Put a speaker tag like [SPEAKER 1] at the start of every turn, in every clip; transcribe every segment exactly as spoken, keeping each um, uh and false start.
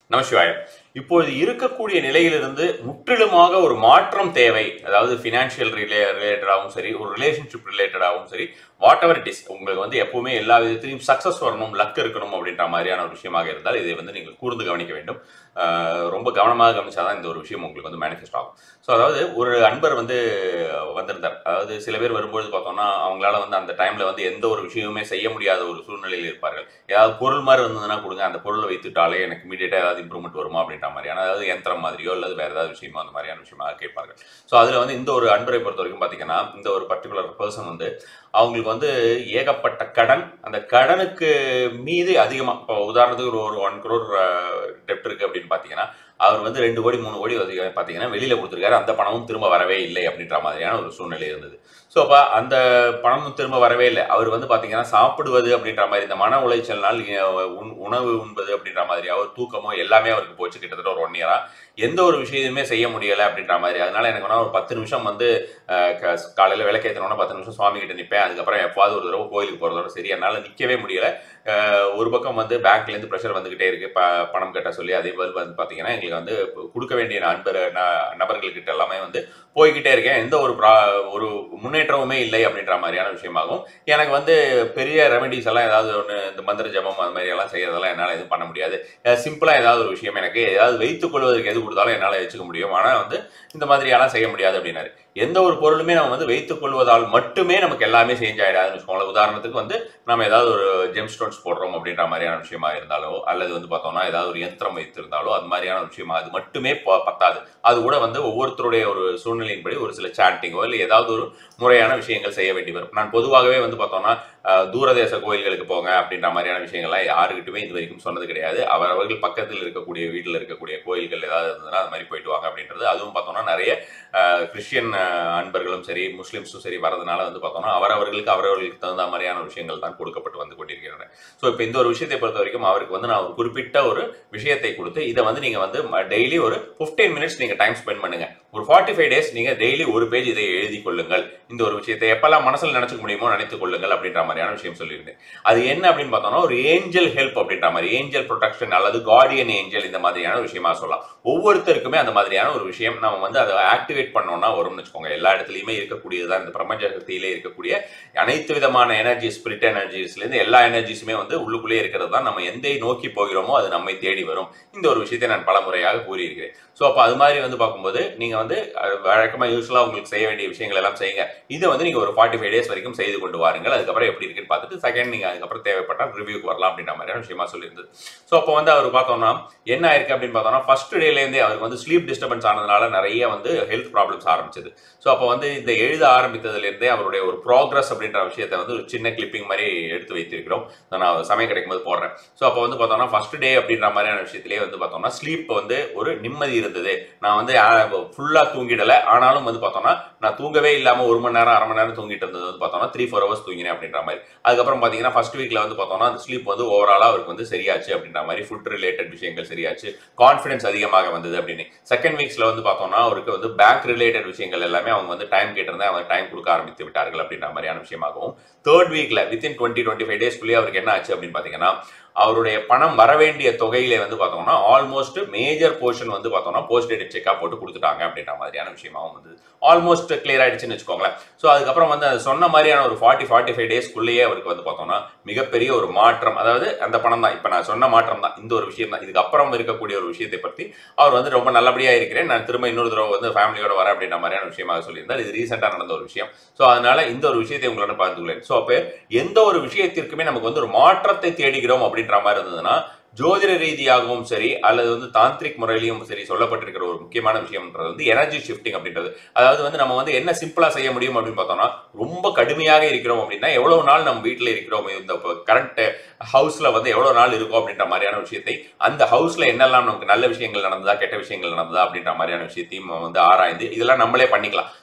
[SPEAKER 1] நமசிவாய. இப்பொழுது இருக்கக்கூடிய நிலையிலிருந்து முற்றிலுமாக ஒரு மாற்றம் தேவை. அதாவது ஃபினான்ஷியல் ரிலே ரிலேட்டடாகவும் சரி, ஒரு ரிலேஷன்ஷிப் ரிலேட்டடாகவும் சரி, வாட் எவர் இட் இஸ், உங்களுக்கு வந்து எப்பவுமே எல்லா விதத்திலையும் சக்சஸ் வரணும், லக் இருக்கணும் அப்படின்ற மாதிரியான ஒரு விஷயமாக இருந்தால் இதை வந்து நீங்கள் கூர்ந்து கவனிக்க வேண்டும். ரொம்ப கவனமாக கவனிச்சாதான் இந்த ஒரு விஷயம் உங்களுக்கு வந்து மேனிஃபெஸ்ட் ஆகும். ஸோ அதாவது ஒரு அன்பர் வந்து வந்திருந்தார். அதாவது சில பேர் வரும்பொழுது பார்த்தோம்னா அவங்களால வந்து அந்த டைம்ல வந்து எந்த ஒரு விஷயமுமே செய்ய முடியாத ஒரு சூழ்நிலையில் இருப்பார்கள். ஏதாவது பொருள் மாதிரி இருந்ததுன்னா கொடுங்க, அந்த பொருளை வைத்துட்டாலே எனக்கு இமீடியட்டா ஏதாவது இம்ப்ரூவ்மெண்ட் வருமா அப்படின்ற மாதிரியான, அதாவது யந்திரம் மாதிரியோ அல்லது வேற ஏதாவது விஷயமோ அந்த மாதிரியான விஷயமாக கேட்பார்கள். ஸோ அதுல வந்து இந்த ஒரு அன்பரை பொறுத்த வரைக்கும் பார்த்தீங்கன்னா, இந்த ஒரு பர்டிகுலர் பர்சன் வந்து அவங்களுக்கு வந்து ஏகப்பட்ட கடன், அந்த கடனுக்கு மீது அதிகமா, இப்போ உதாரணத்துக்கு ஒரு ஒரு ஒன் குரோர் டெப்ட் இருக்கு அப்படின்னு பாத்தீங்கன்னா, அவர் வந்து ரெண்டு கோடி மூணு கோடி பாத்தீங்கன்னா வெளியில கொடுத்துருக்காரு. அந்த பணமும் திரும்ப வரவே இல்லை அப்படின்ற மாதிரியான ஒரு சூழ்நிலை இருந்தது. ஸோ அப்ப அந்த பணமும் திரும்ப வரவே இல்லை. அவர் வந்து பாத்தீங்கன்னா சாப்பிடுவது அப்படின்ற மாதிரி, இந்த மன உளைச்சல்னால் உணவு உண்பது அப்படின்ற மாதிரி, அவர் தூக்கமோ எல்லாமே அவருக்கு போச்சு. கிட்டத்தட்ட ஒரு ஒன் இயரா எந்த ஒரு விஷயமே செய்ய முடியலை அப்படின்ற மாதிரி. அதனால எனக்கு ஒரு பத்து நிமிஷம் வந்து காலையில விளக்கேற்றணும்னா பத்து நிமிஷம் சுவாமி கிட்ட நிற்பேன். அதுக்கப்புறம் எப்பாவது ஒரு தடவை கோயிலுக்கு போறதோட சரி, என்னால் நிற்கவே முடியல. ஒரு பக்கம் வந்து பேங்க்ல இருந்து ப்ரெஷர் வந்துகிட்டே இருக்கு, பணம் கட்ட சொல்லி. அதே போல் வந்து பாத்தீங்கன்னா எங்களுக்கு வந்து கொடுக்க வேண்டிய நண்பர் நபர்கள்கிட்ட எல்லாமே வந்து போய்கிட்டே இருக்கேன். எந்த ஒரு ஒரு முன்னேற்றமுமே இல்லை அப்படின்ற மாதிரியான விஷயமாகும். எனக்கு வந்து பெரிய ரெமெடிஸ் எல்லாம் ஏதாவது ஒன்று, இந்த மந்திர ஜபம் அது மாதிரி எல்லாம் செய்யறதெல்லாம் என்னால் எதுவும் பண்ண முடியாது. சிம்பிளா ஏதாவது ஒரு விஷயம் எனக்கு ஏதாவது வைத்துக் கொள்வதற்கு எது கொடுத்தாலும் என்னால் வச்சுக்க முடியும், ஆனால் வந்து இந்த மாதிரி எல்லாம் செய்ய முடியாது அப்படின்னாரு. எந்த ஒரு பொருளுமே நம்ம வந்து வைத்துக் கொள்வதால் மட்டுமே நமக்கு எல்லாமே சேஞ்ச் ஆயிடாதுன்னு வச்சுக்கோங்களேன். உதாரணத்துக்கு வந்து நம்ம ஏதாவது ஒரு ஜெம் ஸ்டோன்ஸ் போடுறோம் அப்படின்ற மாதிரியான விஷயமா இருந்தாலோ, அல்லது வந்து பார்த்தோம்னா ஏதாவது ஒரு யந்திரம் வைத்திருந்தாலோ, அது மாதிரியான விஷயமா அது மட்டுமே பத்தாது. அது கூட வந்து ஒவ்வொருத்தருடைய ஒரு சூழ்நிலையின்படி ஒரு சில சாண்டிங்கோ இல்லை ஏதாவது ஒரு முறையான விஷயங்கள் செய்ய வேண்டி வரும். நான் பொதுவாகவே வந்து பார்த்தோம்னா தூரதேச கோயில்களுக்கு போங்க அப்படின்ற மாதிரியான விஷயங்கள்லாம் யாருக்கிட்டுமே இது வரைக்கும் சொன்னது கிடையாது. அவரவர்கள் பக்கத்தில் இருக்கக்கூடிய வீட்டில் இருக்கக்கூடிய கோயில்கள் ஏதாவது இருந்ததுன்னா அது மாதிரி போயிட்டு வாங்க அப்படின்றது. அதுவும் பார்த்தோம்னா நிறைய கிறிஸ்டியன் அன்பர்களும் சரி, முஸ்லிம்ஸும் சரி வரதுனால வந்து பார்த்தோம்னா அவரவர்களுக்கு அவரவர்களுக்கு தகுந்த மாதிரியான விஷயங்கள் தான் கொடுக்கப்பட்டு வந்து கொண்டிருக்கின்றன. ஸோ இப்போ இந்த ஒரு விஷயத்தை பொறுத்த வரைக்கும் அவருக்கு வந்து நான் ஒரு குறிப்பிட்ட ஒரு விஷயத்தை கொடுத்து, இதை வந்து நீங்க வந்து டெய்லி ஒரு பிப்டீன் மினிட்ஸ் நீங்க டைம் ஸ்பெண்ட் பண்ணுங்க. ஒரு ஃபார்ட்டி ஃபைவ் டேஸ் நீங்க டெய்லி ஒரு பேஜ் இதை எழுதி கொள்ளுங்கள். இந்த ஒரு விஷயத்தை எப்பெல்லாம் மனசில் நினைச்சுக்க முடியுமோ நினைத்துக் கொள்ளுங்கள் அப்படின்ற மாதிரியான விஷயம் சொல்லியிருந்தேன். அது என்ன அப்படின்னு பார்த்தோம்னா ஒரு ஏஞ்சல் ஹெல்ப் அப்படின்ற மாதிரி, ஏஞ்சல் ப்ரொடெக்ஷன் அல்லது கார்டியன் ஏஞ்சல், இந்த மாதிரியான விஷயமா சொல்லலாம். ஒவ்வொருத்தருக்குமே அந்த மாதிரியான ஒரு விஷயம் நம்ம வந்து அதை ஆக்டிவேட் பண்ணோம்னா வரும்னு வச்சுக்கோங்க. எல்லா இடத்துலையுமே இருக்கக்கூடியதுதான் இந்த பிரபஞ்ச சக்தியிலே இருக்கக்கூடிய அனைத்து விதமான எனர்ஜி, ஸ்பிரிட் எனர்ஜிஸ்ல இருந்து எல்லா எனர்ஜிஸுமே வந்து உள்ளுக்குள்ளே இருக்கிறது தான். நம்ம எந்த நோக்கி போகிறோமோ அது நம்மை தேடி வரும். இந்த ஒரு விஷயத்தை நான் பல முறையாக கூறியிருக்கிறேன். ஸோ அப்போ அது மாதிரி வந்து பார்க்கும்போது நீங்க வந்து வழக்கமாக யூஸ்வலாக உங்களுக்கு செய்ய வேண்டிய விஷயங்கள் எல்லாம் செய்யுங்க. இதை வந்து நீங்க ஒரு ஃபார்ட்டி ஃபைவ் டேஸ் வரைக்கும் செய்து கொண்டு வாருங்கள். அதுக்கப்புறம் எப்படி இருக்குன்னு பார்த்துட்டு செகண்ட் நீங்க அதுக்கப்புறம் தேவைப்பட்டால் ரிவ்யூக்கு வரலாம் அப்படின்ற மாதிரியான விஷயமா சொல்லியிருந்தது. ஸோ அப்போ வந்து அவர் பார்த்தோம்னா என்ன ஆயிருக்கு அப்படின்னு பார்த்தோம்னா, ஃபர்ஸ்ட் டேலேருந்தே அவருக்கு வந்து ஸ்லீப் டிஸ்டர்பன்ஸ் ஆனதுனால நிறைய வந்து ஹெல்த் ப்ராப்ளம்ஸ் ஆரம்பிச்சது. ஸோ அப்போ வந்து இந்த எழுத ஆரம்பித்ததுலேருந்தே அவருடைய ஒரு ப்ராக்ரஸ் அப்படின்ற விஷயத்தை வந்து ஒரு சின்ன கிளிப்பிங் மாதிரி எடுத்து வைத்திருக்கிறோம். நான் சமயம் கிடைக்கும் போது போடுறேன். ஸோ அப்போ வந்து பார்த்தோம்னா ஃபர்ஸ்ட் டே அப்படின்ற மாதிரியான விஷயத்திலேயே வந்து பார்த்தோம்னா ஸ்லீப் வந்து ஒரு நிம்மதி இருந்தது. நான் வந்து ஃபுல்லா தூங்கிடல, ஆனாலும் வந்து பார்த்தோம்னா நான் தூங்கவே இல்லாம ஒரு மணி நேரம் அரை மணி நேரம் தூங்கிட்டு இருந்தது வந்து பார்த்தோம்னா த்ரீ ஃபோர் ஹவர்ஸ் தூங்கினேன் அப்படின்ற மாதிரி. அதுக்கப்புறம் பார்த்தீங்கன்னா ஃபர்ஸ்ட் வீக்ல வந்து பார்த்தோம்னா அந்த ஸ்லீப் வந்து ஓவராலா அவருக்கு வந்து சரியாச்சு அப்படின்ற மாதிரி, ஃபுட் ரிலேட்டட் விஷயங்கள் சரியாச்சு, கான்ஃபிடன்ஸ் அதிகமாக வந்தது அப்படின்னு. செகண்ட் வீக்ஸ்ல வந்து பார்த்தோம்னா அவருக்கு வந்து பேங்க் ரிலேட்டட் விஷயங்கள் எல்லாமே அவங்க வந்து டைம் கேட்டிருந்தேன், அவங்க டைம் கொடுக்க ஆரம்பித்து விட்டார்கள் அப்படின்ற மாதிரியான விஷயமாகவும். தேர்ட் வீக்ல வித்தின் டுவெண்ட்டி டுவெண்ட்டி ஃபைவ் டேஸ்க்குள்ளேயே அவருக்கு என்ன ஆச்சு அப்படின்னு பார்த்தீங்கன்னா, அவருடைய பணம் வரவேண்டிய தொகையிலே வந்து பார்த்தோம்னா ஆல்மோஸ்ட் மேஜர் போர்ஷன் வந்து பார்த்தோம்னா போஸ்ட் டேட்டட் செக்கா போட்டு கொடுத்துட்டாங்க அப்படின்ற மாதிரியான விஷயமாவும் வந்து ஆல்மோஸ்ட் கிளியர் ஆயிடுச்சுன்னு வச்சுக்கோங்களேன். ஸோ அதுக்கப்புறம் வந்து அது சொன்ன மாதிரியான ஒரு ஃபார்ட்டி ஃபார்ட்டி ஃபைவ் டேஸ்க்குள்ளேயே அவருக்கு வந்து பார்த்தோம்னா மிகப்பெரிய ஒரு மாற்றம், அதாவது அந்த பணம் தான் இப்போ நான் சொன்ன மாற்றம் தான், இந்த ஒரு விஷயம் தான். இதுக்கப்புறம் இருக்கக்கூடிய ஒரு விஷயத்தை பற்றி அவர் வந்து ரொம்ப நல்லபடியா இருக்கிறேன், நான் திரும்ப இன்னொரு தடவை வந்து ஃபேமிலியோட வரேன் அப்படின்ற மாதிரியான விஷயமாக சொல்லியிருந்தார். இது ரீசெண்டாக நடந்த ஒரு விஷயம். ஸோ அதனால இந்த ஒரு விஷயத்தை உங்களோட பார்த்துக்கொள்ளேன். ஸோ அப்போ எந்த ஒரு விஷயத்திற்குமே நமக்கு வந்து ஒரு மாற்றத்தை தேடுகிறோம் அப்படின்ற மாதிரி இருந்ததுன்னா, ஜோதிட ரீதியாகவும் சரி அல்லது வந்து தாந்திரிக் முறையிலையும் சரி சொல்லப்பட்டிருக்கிற ஒரு முக்கியமான விஷயம்ன்றது வந்து எனர்ஜி ஷிஃப்டிங் அப்படின்றது. அதாவது வந்து நம்ம வந்து என்ன சிம்பிளா செய்ய முடியும் அப்படின்னு பார்த்தோம்னா, ரொம்ப கடுமையாக இருக்கிறோம் அப்படின்னா எவ்வளவு நாள் நம்ம வீட்டில் இருக்கிறோம், இந்த கரண்ட் ஹவுஸ்ல வந்து எவ்வளவு நாள் இருக்கும் அப்படின்ற மாதிரியான விஷயத்தை, அந்த ஹவுஸ்ல என்னெல்லாம் நமக்கு நல்ல விஷயங்கள் நடந்ததா கெட்ட விஷயங்கள் நடந்ததா அப்படின்ற மாதிரியான விஷயத்தையும் வந்து ஆராய்ந்து இதெல்லாம் நம்மளே பண்ணிக்கலாம்.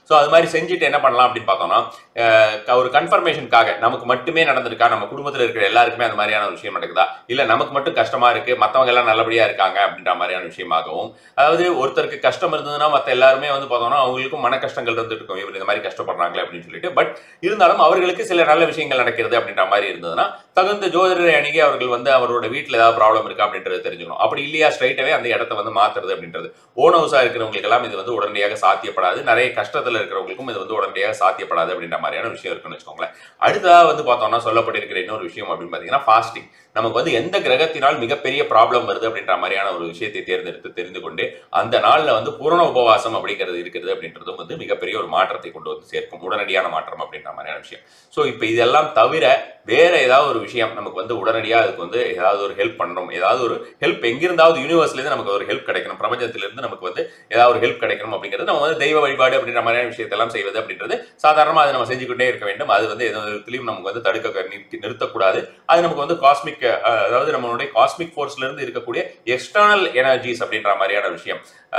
[SPEAKER 1] ஸோ அது மாதிரி செஞ்சுட்டு என்ன பண்ணலாம் அப்படின்னு பார்த்தோம்னா ஒரு கன்ஃபர்மேஷனுக்காக நமக்கு மட்டுமே நடந்திருக்கா, நம்ம குடும்பத்தில் இருக்கிற எல்லாருக்குமே அந்த மாதிரியான ஒரு விஷயம் நடக்குதா, இல்லை நமக்கு மட்டும் கஷ்டமா இருக்கு மற்றவங்க எல்லாம் நல்லபடியா இருக்காங்க அப்படின்ற மாதிரியான விஷயமாகவும், அதாவது ஒருத்தருக்கு கஷ்டம் இருந்ததுன்னா மற்ற எல்லாருமே வந்து பார்த்தோம்னா அவங்களுக்கும் மன கஷ்டங்கள் இருந்துட்டு இருக்கும், இவர் இந்த மாதிரி கஷ்டப்படுறாங்களே அப்படின்னு சொல்லிட்டு. பட் இருந்தாலும் அவர்களுக்கு சில நல்ல விஷயங்கள் நடக்கிறது அப்படின்ற மாதிரி இருந்ததுன்னா தகுந்த ஜோதிடரை அணுகி அவர்கள் வந்து அவரோட வீட்டில் ஏதாவது ப்ராப்ளம் இருக்கா அப்படின்றது தெரிஞ்சுக்கணும். அப்படி இல்லையா ஸ்ட்ரைட்டாவே அந்த இடத்த வந்து மாத்துறது அப்படின்றது. ஓன் ஹவுஸா இருக்கிறவங்களுக்கு எல்லாம் இது வந்து உடனடியாக சாத்தியப்படாது. நிறைய கஷ்டத்தில் இருக்கிறவங்களுக்கும் இது வந்து உடனடியாக சாத்தியப்படாது அப்படின்ற மாதிரியான விஷயம் இருக்குன்னு வச்சுக்கோங்களேன். அடுத்ததா வந்து பார்த்தோம்னா சொல்லப்பட்டிருக்கிற இன்னொரு விஷயம் அப்படின்னு பார்த்தீங்கன்னா ஃபாஸ்டிங். நமக்கு வந்து எந்த கிரகத்தினால் மிகப்பெரிய ப்ராப்ளம் வருது அப்படின்ற மாதிரியான ஒரு விஷயத்தை தேர்ந்தெடுத்து தெரிந்து கொண்டு அந்த நாளில் வந்து பூரண உபவாசம் அப்படிங்கிறது இருக்கிறது அப்படின்றதும் வந்து மிகப்பெரிய ஒரு மாற்றத்தை கொண்டு வந்து சேர்க்கும், உடனடியான மாற்றம் அப்படின்ற மாதிரியான விஷயம். ஸோ இப்போ இதெல்லாம் தவிர வேற ஏதாவது ஒரு விஷயம் நமக்கு வந்து உடனடியாக அதுக்கு வந்து ஏதாவது ஒரு ஹெல்ப் பண்ணணும், ஏதாவது ஒரு ஹெல்ப் எங்கிருந்தாவது யூனிவர்ஸ்லேருந்து நமக்கு ஒரு ஹெல்ப் கிடைக்கணும், பிரபஞ்சத்திலிருந்து நமக்கு வந்து ஏதாவது ஒரு ஹெல்ப் கிடைக்கணும் அப்படிங்கிறது நம்ம வந்து தெய்வ வழிபாடு அப்படின்ற மாதிரியான விஷயத்தெல்லாம் செய்வது அப்படின்றது சாதாரணமாக அதை நம்ம செஞ்சுக்கிட்டே இருக்க வேண்டும். அது வந்து எந்த விதத்திலையும் நமக்கு வந்து தடுக்க நிறுத்தக்கூடாது. அது நமக்கு வந்து காஸ்மிக், அதாவது நம்மளுடைய காஸ்மிக் ஃபோர்ஸ்ல இருந்து இருக்கக்கூடிய எக்ஸ்டர்னல் எனர்ஜிஸ் அப்படின்ற மாதிரியான விஷயம்,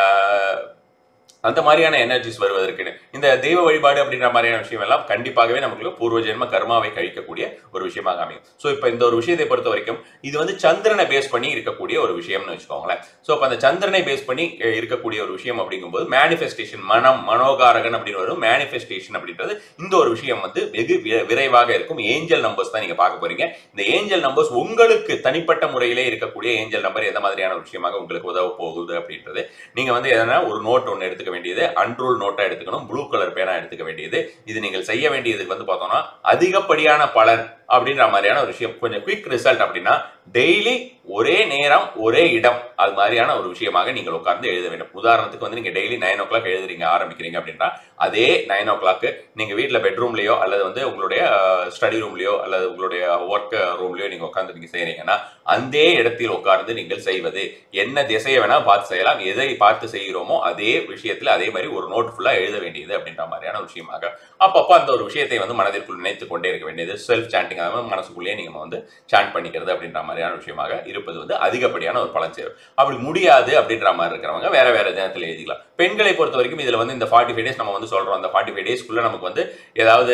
[SPEAKER 1] அந்த மாதிரியான எனர்ஜிஸ் வருவதற்கு இந்த தெய்வ வழிபாடு அப்படின்ற மாதிரியான விஷயம் எல்லாம் கண்டிப்பாகவே நமக்கு பூர்வ ஜென்ம கர்மாவை கழிக்கக்கூடிய ஒரு விஷயமாக அமையும். ஸோ இப்போ இந்த ஒரு விஷயத்தை பொறுத்த வரைக்கும் இது வந்து சந்திரனை பேஸ் பண்ணி இருக்கக்கூடிய ஒரு விஷயம்னு வச்சுக்கோங்களேன். ஸோ அப்போ அந்த சந்திரனை பேஸ் பண்ணி இருக்கக்கூடிய ஒரு விஷயம் அப்படிங்கும்போது மேனிஃபெஸ்டேஷன், மனம் மனோகாரகன் அப்படின்னு வரும். மேனிஃபெஸ்டேஷன் அப்படின்றது இந்த ஒரு விஷயம் வந்து வெகு விரைவாக இருக்கும். ஏஞ்சல் நம்பர்ஸ் தான் நீங்க பார்க்க போறீங்க. இந்த ஏஞ்சல் நம்பர்ஸ் உங்களுக்கு தனிப்பட்ட முறையிலே இருக்கக்கூடிய ஏஞ்சல் நம்பர் எந்த மாதிரியான ஒரு விஷயமாக உங்களுக்கு உதவ போகுது அப்படின்றது நீங்க வந்து எதனா ஒரு நோட் ஒன்று எடுத்துக்க வேண்டியது, அன்ரூல் நோட்டா எடுத்துக்கணும், ப்ளூ கலர் பேனா எடுத்துக்க வேண்டியது. இது நீங்கள் செய்ய வேண்டியதுக்கு வந்து பார்த்தோம்னா அதிகப்படியான பலன் அப்படின்ற மாதிரியான ஒரு விஷயம், கொஞ்சம் குவிக் ரிசல்ட் அப்படின்னா டெய்லி ஒரே நேரம் ஒரே இடம் அது மாதிரியான ஒரு விஷயமாக நீங்கள் உட்கார்ந்து எழுத வேண்டும். உதாரணத்துக்கு வந்து நீங்க டெய்லி நைன் ஓ கிளாக் எழுதுறீங்க ஆரம்பிக்கிறீங்க அப்படின்னா அதே நைன் ஓ கிளாக் நீங்க வீட்டில் பெட்ரூம்லயோ அல்லது வந்து உங்களுடைய ஸ்டடி ரூம்லயோ அல்லது உங்களுடைய ஒர்க் ரூம்லயோ நீங்க உட்கார்ந்து நீங்க செய்யறீங்கன்னா அந்த இடத்தில் உட்கார்ந்து நீங்கள் செய்வது, என்ன திசையை வேணா பார்த்து செய்யலாம், எதை பார்த்து செய்கிறோமோ அதே விஷயத்துல அதே மாதிரி ஒரு நோட் ஃபுல்லா எழுத வேண்டியது அப்படின்ற மாதிரியான ஒரு விஷயமாக அப்பப்போ அந்த ஒரு விஷயத்தை வந்து மனதிற்குள் நினைத்துக் கொண்டே இருக்க வேண்டியது. செல்ஃப் சாண்டிங், மனசுக்குள்ளேயே நீங்க வந்து சாண்ட் பண்ணிக்கிறது அப்படின்ற மாதிரியான விஷயமாக இருப்பது வந்து அதிகப்படியான ஒரு பலன் சேரும். அப்படி முடியாது அப்படின்ற மாதிரி இருக்கிறவங்க வேற வேற தினத்தில் எழுதிக்கலாம். பெண்களை பொறுத்த வரைக்கும் இதுல வந்து இந்த ஃபார்ட்டி ஃபைவ் டேஸ் நம்ம வந்து சொல்றோம், அந்த ஃபார்ட்டி ஃபைவ் டேஸ்க்குள்ள நமக்கு வந்து ஏதாவது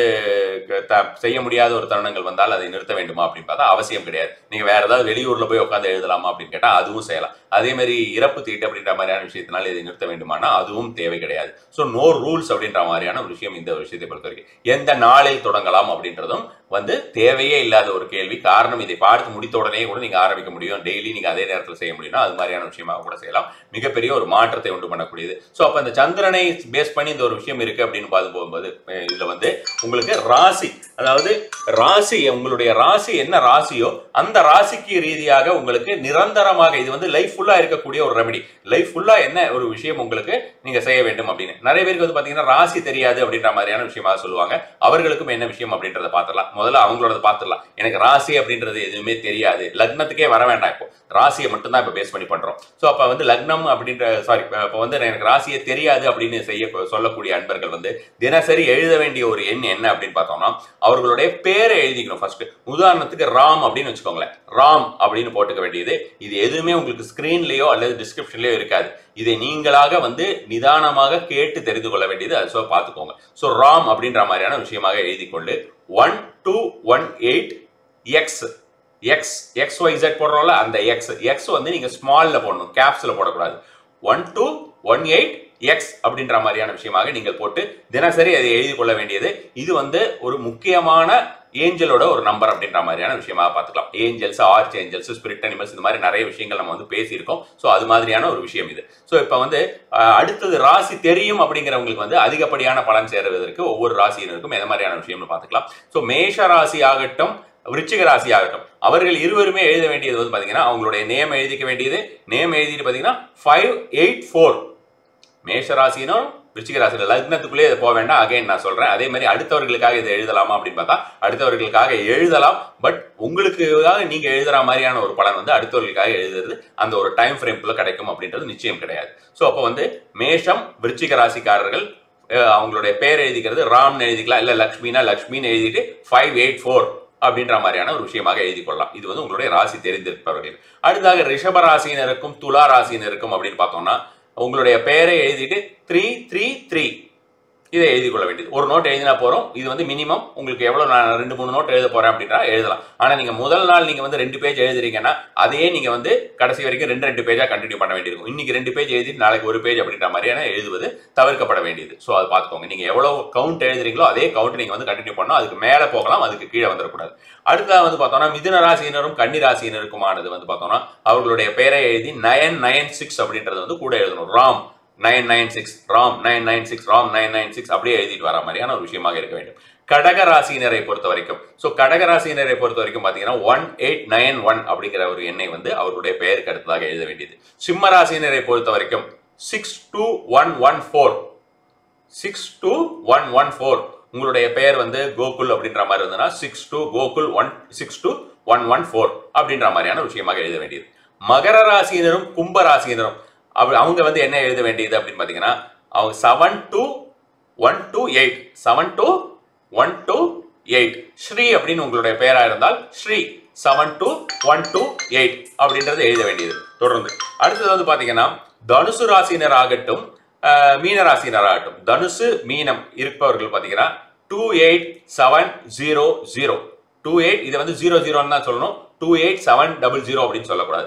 [SPEAKER 1] செய்ய முடியாத ஒரு தருணங்கள் வந்தால் அதை நிறுத்த வேண்டுமா அப்படின்னு பார்த்தா அவசியம் கிடையாது. நீங்க வேற ஏதாவது வெளியூர்ல போய் உட்காந்து எழுதலாமா அப்படின்னு கேட்டா அதுவும் செய்யலாம். அதே மாதிரி இறப்பு தீட்டு அப்படின்ற மாதிரியான விஷயத்தினால இதை நிறுத்த வேண்டுமானா அதுவும் தேவை கிடையாது. ஸோ நோ ரூல்ஸ் அப்படின்ற மாதிரியான ஒரு விஷயம் இந்த விஷயத்தை பொறுத்த வரைக்கும். எந்த நாளில் தொடங்கலாம் அப்படின்றதும் வந்து தேவையே இல்லாத ஒரு கேள்வி. காரணம் இதை பார்த்து முடித்த உடனே கூட நீங்க ஆரம்பிக்க முடியும், டெய்லி நீங்க அதே நேரத்தில் செய்ய முடியும்னா அது மாதிரியான விஷயமாக கூட செய்யலாம். மிகப்பெரிய ஒரு மாற்றத்தை உண்டு பண்ணக்கூடியது. ஸோ அப்ப இந்த சந்திரனை பேஸ் பண்ணி இந்த ஒரு விஷயம் இருக்கு அப்படின்னு பார்த்து போகும்போது இதுல வந்து உங்களுக்கு ராசி, அதாவது ராசி உங்களுடைய ராசி என்ன ராசியோ அந்த ராசிக்கு ரீதியாக உங்களுக்கு நிரந்தரமாக இது வந்து லைஃப் ஃபுல்லா இருக்கக்கூடிய ஒரு ரெமெடி. லைஃப் ஃபுல்லா என்ன ஒரு விஷயம் உங்களுக்கு நீங்க செய்ய வேண்டும் அப்படின்னு நிறைய பேருக்கு வந்து பாத்தீங்கன்னா ராசி தெரியாது அப்படின்ற மாதிரியான விஷயமாக சொல்லுவாங்க. அவர்களுக்கும் என்ன விஷயம் அப்படின்றத பார்த்துடலாம். முதல்ல அவங்களோட பார்த்துடலாம். எனக்கு ராசி அப்படின்றது எதுவுமே தெரியாது, லக்னத்துக்கே வர வேண்டாம், இப்போ ராசியை மட்டும் தான் இப்ப பேஸ் பண்ணி பண்றோம். ஸோ அப்ப வந்து லக்னம் அப்படின்ற சாரி இப்போ வந்து எனக்கு ராசியை தெரியாது அப்படின்னு செய்ய சொல்லக்கூடிய அன்பர்கள் வந்து தினசரி எழுத வேண்டிய ஒரு எண் என்ன அப்படின்னு பார்த்தோம்னா அவர்களுடைய பேரை எழுதிக்கணும். ஃபர்ஸ்ட் உதாரணத்துக்கு ராம் அப்படின்னு வச்சுக்கோங்களேன், ராம் அப்படின்னு போட்டுக்க வேண்டியது. இது எதுவுமே உங்களுக்கு ஸ்கிரீன்லயோ அல்லது டிஸ்கிரிப்ஷன்லயோ இருக்காது. இதை நீங்களாக வந்து நிதானமாக கேட்டு தெரிந்து கொள்ள வேண்டியது. அது ஸோ பார்த்துக்கோங்க. ஸோ ராம் அப்படின்ற மாதிரியான விஷயமாக எழுதி கொண்டு one two one eight X X X Y Z போடுறோம்ல அந்த எக்ஸ் எக்ஸ் வந்து நீங்க ஸ்மால்ல போடணும், கேப்ஸ்ல போடக்கூடாது. One two one eight X அப்படின்ற மாதிரியான விஷயமாக நீங்கள் போட்டு தினசரி அதை எழுதி கொள்ள வேண்டியது. இது வந்து ஒரு முக்கியமான ஏஞ்சலோட ஒரு நம்பர் அப்படின்ற மாதிரியான விஷயமாக பார்த்துக்கலாம். Angels, archangels, spirit animals இந்த மாதிரி நிறைய விஷயங்கள் நம்ம வந்து பேசியிருக்கோம். ஸோ அது மாதிரியான ஒரு விஷயம் இது. ஸோ இப்போ வந்து அடுத்தது ராசி தெரியும் அப்படிங்கிறவங்களுக்கு வந்து அதிகப்படியான பலன் சேருவதற்கு ஒவ்வொரு ராசியினருக்கும் எந்த மாதிரியான விஷயம்னு பார்த்துக்கலாம். ஸோ மேஷ ராசி ஆகட்டும், விருச்சிக ராசி ஆகட்டும், அவர்கள் இருவருமே எழுத வேண்டியது வந்து பாத்தீங்கன்னா அவங்களுடைய நேம் எழுதிக்க வேண்டியது. நேம் எழுதிட்டு பாத்தீங்கன்னா ஃபைவ் எயிட் ஃபோர். மேஷ ராசினும் விருச்சிக ராசியில் லக்னத்துக்குள்ளே இதை போக வேண்டாம். அகைன் நான் சொல்றேன். அதே மாதிரி அடுத்தவர்களுக்காக இதை எழுதலாமா அப்படின்னு பார்த்தா அடுத்தவர்களுக்காக எழுதலாம். பட் உங்களுக்காக நீங்க எழுதுற மாதிரியான ஒரு பலன் வந்து அடுத்தவர்களுக்காக எழுதுறது அந்த ஒரு டைம் ஃப்ரேம்குள்ள கிடைக்கும் அப்படின்றது நிச்சயம் கிடையாது. ஸோ அப்போ வந்து மேஷம் விருச்சிக ராசிக்காரர்கள் அவங்களுடைய பேர் எழுதிக்கிறது ராம்னு எழுதிக்கலாம், இல்ல லக்ஷ்மினா லக்ஷ்மின்னு எழுதிட்டு ஃபைவ் எயிட் ஃபோர் அப்படின்ற மாதிரியான ஒரு விஷயமாக எழுதி கொள்ளலாம். இது வந்து உங்களுடைய ராசி தெரிந்திருப்பவர்கள். அடுத்தாக ரிஷப ராசியினருக்கும் துலா ராசியினருக்கும் அப்படின்னு பார்த்தோம்னா உங்களுடைய பெயரை எழுதிட்டு த்ரீ த்ரீ த்ரீ இதை எழுதி கொள்ள வேண்டியது. ஒரு நோட் எழுதினா போறோம். இது வந்து மினிமம் உங்களுக்கு எவ்வளவு நான் ரெண்டு மூணு நோட் எழுத போறேன் அப்படின்னா எழுதலாம். ஆனா நீங்க முதல் நாள் நீங்க வந்து ரெண்டு பேஜ் எழுதுறீங்கன்னா அதையே நீங்க வந்து கடைசி வரைக்கும் ரெண்டு ரெண்டு பேஜா கண்டினியூ பண்ண வேண்டியிருக்கும். இன்னைக்கு ரெண்டு பேஜ் எழுதி நாளைக்கு ஒரு பேஜ் அப்படின்ற மாதிரியான எழுதுவது தவிர்க்கப்பட வேண்டியது. ஸோ அதை பார்த்துக்கோங்க. நீங்க எவ்வளவு கவுண்ட் எழுதுறீங்களோ அதே கவுண்ட் நீங்க வந்து கண்டினியூ பண்ணணும். அதுக்கு மேல போகலாம், அதுக்கு கீழே வந்துடக்கூடாது. அடுத்தது வந்து பார்த்தோம்னா மிதுன ராசியினரும் கன்னி ராசியினருக்குமானது வந்து பார்த்தோம்னா அவர்களுடைய பெயரை எழுதி நயன் நயன் சிக்ஸ் அப்படின்றது வந்து கூட எழுதணும். Ram nine nine six Ram nine nine six Ram nine nine six அப்படியே எழுதிட்டு வர மாதிரியான ஒரு விஷயமாக இருக்க வேண்டும். கடக ராசியினரை பொறுத்த வரைக்கும் ஸோ கடக ராசியினரை பொறுத்த வரைக்கும் பார்த்தீங்கன்னா ஒன் எயிட் நைன் ஒன் அப்படிங்கிற ஒரு எண்ணை வந்து அவருடைய பெயருக்கு அடுத்ததாக எழுத வேண்டியது. சிம்ம ராசியினரை பொறுத்த வரைக்கும் six two one one four six two one one four உங்களுடைய பெயர் வந்து கோகுல் அப்படின்ற மாதிரி இருந்ததுன்னா six two Gokul one six two one one four அப்படின்ற மாதிரியான விஷயமாக எழுத வேண்டியது. மகர ராசியினரும் கும்ப ராசியினரும் அவங்க வந்து என்ன எழுத வேண்டியது அப்படின்னு பாத்தீங்கன்னா அவங்க seven two one two eight seven two one two eight Sri அப்படின்னு உங்களுடைய பெயரா இருந்தால் Sri seven two one two eight அப்படின்றது எழுத வேண்டியது. தொடர்ந்து அடுத்தது வந்து பாத்தீங்கன்னா தனுசு ராசினர் ஆகட்டும் மீன ராசினர் ஆகட்டும் தனுசு மீனம் இருப்பவர்கள் பாத்தீங்கன்னா two eight seven zero zero two eight இதை வந்து ஜீரோ ஜீரோன்னு தான் சொல்லணும். Two eight seven double zero அப்படின்னு சொல்லக்கூடாது.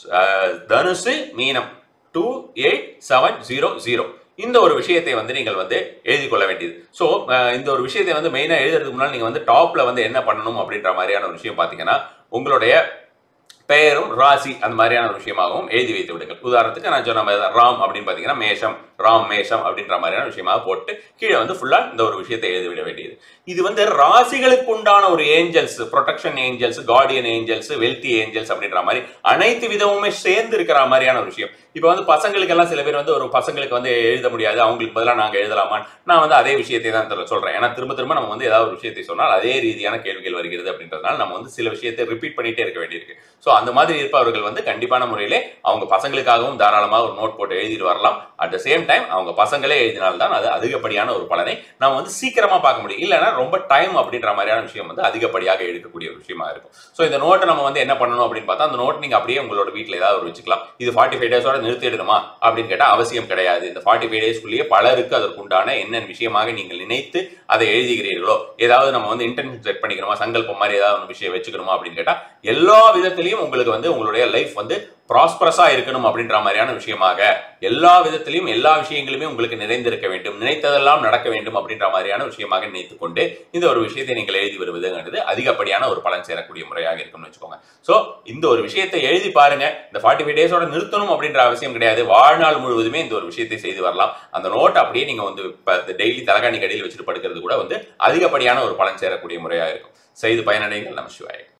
[SPEAKER 1] தனுசு மீனம் two eight seven zero zero இந்த ஒரு விஷயத்தை வந்து நீங்கள் வந்து எழுதி கொள்ள வேண்டியது. ஸோ இந்த ஒரு விஷயத்தை வந்து மெயினாக எழுதுறதுக்கு முன்னால் நீங்கள் வந்து டாப்ல வந்து என்ன பண்ணணும் அப்படின்ற மாதிரியான ஒரு விஷயம் பார்த்தீங்கன்னா உங்களுடைய பெயரும் ராசி அந்த மாதிரியான ஒரு விஷயமாகவும் எழுதி வைத்து விடுங்கள். உதாரணத்துக்கு நான் சொன்ன மாதிரி ராம் அப்படின்னு பார்த்தீங்கன்னா மேஷம் ராம் மேஷம் அப்படின்ற மாதிரியான விஷயமாக போட்டு கீழே வந்து ஃபுல்லா இந்த ஒரு விஷயத்தை எழுதி விட வேண்டியது. இது வந்து ராசிகளுக்கு உண்டான ஒரு angels, protection angels, guardian angels, wealthy angels அப்படின்ற மாதிரி அனைத்து விதமுமே சேர்ந்து இருக்கிற மாதிரியான ஒரு விஷயம். இப்போ வந்து பசங்களுக்கு எல்லாம் சில பேர் வந்து ஒரு பசங்களுக்கு வந்து எழுத முடியாது, அவங்களுக்கு பதிலாக நாங்கள் எழுதலாமா, நான் வந்து அதே விஷயத்தை தான் சொல்றேன். ஏன்னா திரும்ப திரும்ப நம்ம வந்து ஏதாவது ஒரு விஷயத்தை சொன்னால் அதே ரீதியான கேள்விகள் வருகிறது அப்படின்றதுனால நம்ம வந்து சில விஷயத்தை ரிப்பீட் பண்ணிட்டே இருக்க வேண்டியிருக்கு. ஸோ அந்த மாதிரி இருப்பவர்கள் வந்து கண்டிப்பான முறையிலே அவங்க பசங்களுக்காகவும் தாராளமாக ஒரு நோட் போட்டு எழுதிட்டு வரலாம். அட் த சேம் டைம் அவங்க பசங்களே எழுதினால்தான் அது அதிகப்படியான ஒரு பலனை நம்ம வந்து சீக்கிரமா பார்க்க முடியும். இல்லைன்னா ரொம்ப டைம் அப்படின்ற மாதிரியான விஷயம் வந்து அதிகப்படியாக எடுக்கக்கூடிய ஒரு விஷயமா இருக்கும். ஸோ இந்த நோட்டை நம்ம வந்து என்ன பண்ணணும் அப்படின்னு பார்த்தா அந்த நோட் நீங்க அப்படியே உங்களோட வீட்டில் ஏதாவது ஒரு வச்சுக்கலாம். இது ஃபார்ட்டி ஃபைவ் டேஸோட நிறுத்திடணுமா அப்படின்னு கேட்டால் அவசியம் கிடையாது. இந்த ஃபார்ட்டி ஃபைவ் டேஸ்க்குள்ளேயே பலருக்கு அதற்குண்டான என்ன விஷயமாக நீங்கள் நினைத்து அதை எழுதுகிறீர்களோ, ஏதாவது நம்ம வந்து இன்டென்ஷன் செட் பண்ணிக்கணுமா, சங்கல்பம் மாதிரி ஏதாவது ஒரு விஷயம் வச்சுக்கணுமா அப்படின்னு கேட்டால் எல்லா விதத்திலையும் உங்களுக்கு வந்து உங்களுடைய லைஃப் வந்து ப்ராஸ்பரஸா இருக்கணும் அப்படின்ற மாதிரியான விஷயமாக எல்லா விதத்திலையும் எல்லா விஷயங்களுமே உங்களுக்கு நிறைந்திருக்க வேண்டும், நினைத்ததெல்லாம் நடக்க வேண்டும் அப்படின்ற மாதிரியான விஷயமாக நினைத்துக் கொண்டு இந்த ஒரு விஷயத்தை நீங்கள் எழுதி வருவதுங்கிறது அதிகப்படியான ஒரு பலன் சேரக்கூடிய முறையாக இருக்கும்னு வச்சுக்கோங்க. சோ இந்த ஒரு விஷயத்தை எழுதி பாருங்க. இந்த ஃபார்ட்டி ஃபைவ் டேஸோட நிறுத்தணும் அப்படின்ற அவசியம் கிடையாது. வாழ்நாள் முழுவதுமே இந்த ஒரு விஷயத்தை செய்து வரலாம். அந்த நோட் அப்படியே நீங்க வந்து டெய்லி தலகாணி கடையில் வச்சுட்டு படுக்கிறது கூட வந்து அதிகப்படியான ஒரு பலன் சேரக்கூடிய முறையாக இருக்கும். செய்து பயனடைங்கள். நம சிவாய.